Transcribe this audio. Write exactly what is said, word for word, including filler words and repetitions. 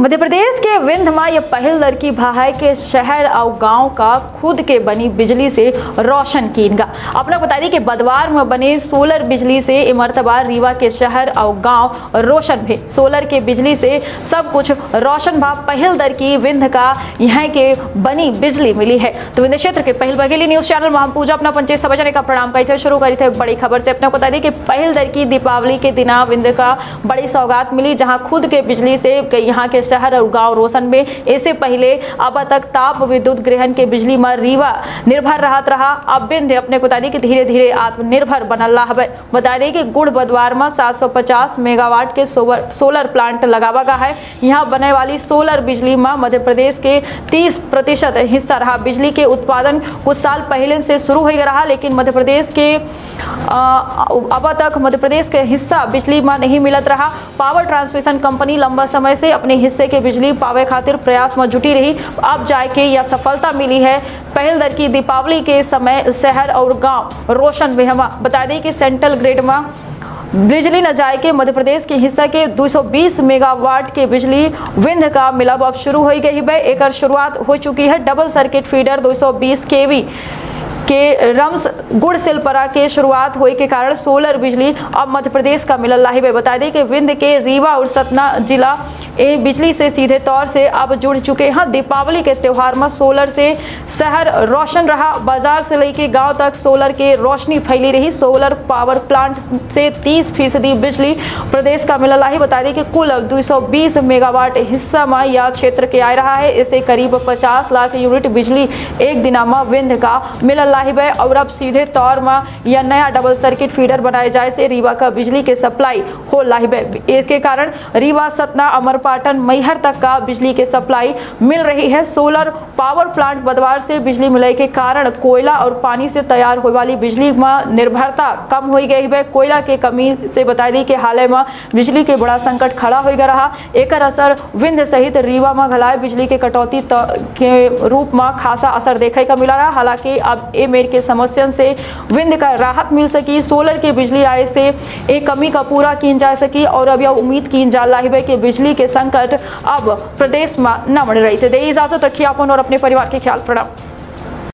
मध्य प्रदेश के विंध्य में यह पहल लड़की भाई के शहर और गांव का खुद के बनी बिजली से रोशन कीनगा। अपना बता दी कि बदवार में बने सोलर बिजली से इमरतबा रीवा के शहर और गांव रोशन भे। सोलर के बिजली से सब कुछ रोशन भा। पहल दर की विंध्य का यहाँ के बनी बिजली मिली है। तो विंध्य क्षेत्र के पहल बघेली न्यूज चैनल में हम पूजा अपना पंचायत समाचार का प्रणाम करी थे शुरू करी थे बड़ी खबर से। अपना बता दी कि पहल दर की दीपावली के दिना विंध्य का बड़ी सौगात मिली, जहां खुद के बिजली से यहाँ के शहर और गांव रोशन में। इससे पहले अब तक ताप विद्युत ग्रहण के बिजली में रीवा निर्भर रहत रहा। अब विंध्य अपने बता दी कि धीरे धीरे आत्मनिर्भर बनल रहा है। बता दें कि गुड़ बदवार में सात सौ पचास मेगावाट के सोलर प्लांट लगावा गया है। यहाँ बनने वाली सोलर बिजली में मध्य प्रदेश के तीस प्रतिशत हिस्सा रहा। बिजली के उत्पादन कुछ साल पहले से शुरू हो रहा, लेकिन मध्य प्रदेश के अब तक मध्य प्रदेश के हिस्सा बिजली में नहीं मिलत रहा। पावर ट्रांसमिशन कंपनी लंबा समय से अपने हिस्से के बिजली पावे खातिर प्रयास में जुटी रही। अब जाके यह सफलता मिली है। पहल दर की दीपावली के समय शहर और गांव रोशन बेहमा। बता दें कि सेंट्रल ग्रिड में बिजली न जाए के मध्य प्रदेश के हिस्सा के दो सौ बीस मेगावाट के बिजली विंध्य का मिलब अब शुरू हो गई है। एक शुरुआत हो चुकी है। डबल सर्किट फीडर दो सौ बीस केवी के रम्स गुड़ सिलपरा के शुरुआत होने के कारण सोलर बिजली अब मध्य प्रदेश का मिलल रही है। बता दें कि विंध्य के रीवा और सतना जिला ए बिजली से सीधे तौर से अब जुड़ चुके हैं। दीपावली के त्योहार में सोलर से शहर रोशन रहा। बाजार से लेके गांव तक सोलर के रोशनी फैली रही। सोलर पावर प्लांट से तीस फीसदी बिजली प्रदेश का मिलल रही। बता दें कि कुल दो सौ बीस मेगावाट हिस्सा में यह क्षेत्र के आ रहा है। इसे करीब पचास लाख यूनिट बिजली एक दिन में विंध्य का मिलल है। और अब सीधे तौर में यह नया डबल सर्किट फीडर बनाए जाए से रीवा का बिजली के सप्लाई हो रही है। इसके कारण रीवा सतना अमरपाटन मैहर तक का बिजली के सप्लाई मिल रही है। सोलर पावर प्लांट बदवार से बिजली मिलने के कारण कोयला और पानी से तैयार होने वाली बिजली में निर्भरता कम हो गई है। कोयला के कमी से बता दी कि हाल में बिजली के बड़ा संकट खड़ा हो गया रहा। एक असर विंध्य सहित रीवा में घलाए बिजली के कटौती के रूप में खासा असर देखे का मिला रहा। हालांकि अब ए मेर के समस्या से विंध्य का राहत मिल सकी। सोलर के बिजली आए से एक कमी का पूरा की जा सकी और अब यह उम्मीद की जा रही है कि बिजली के संकट अब प्रदेश में न बढ़ रही थे। दे इजाजत रखिए अपन और अपने परिवार के ख्याल। प्रणाम।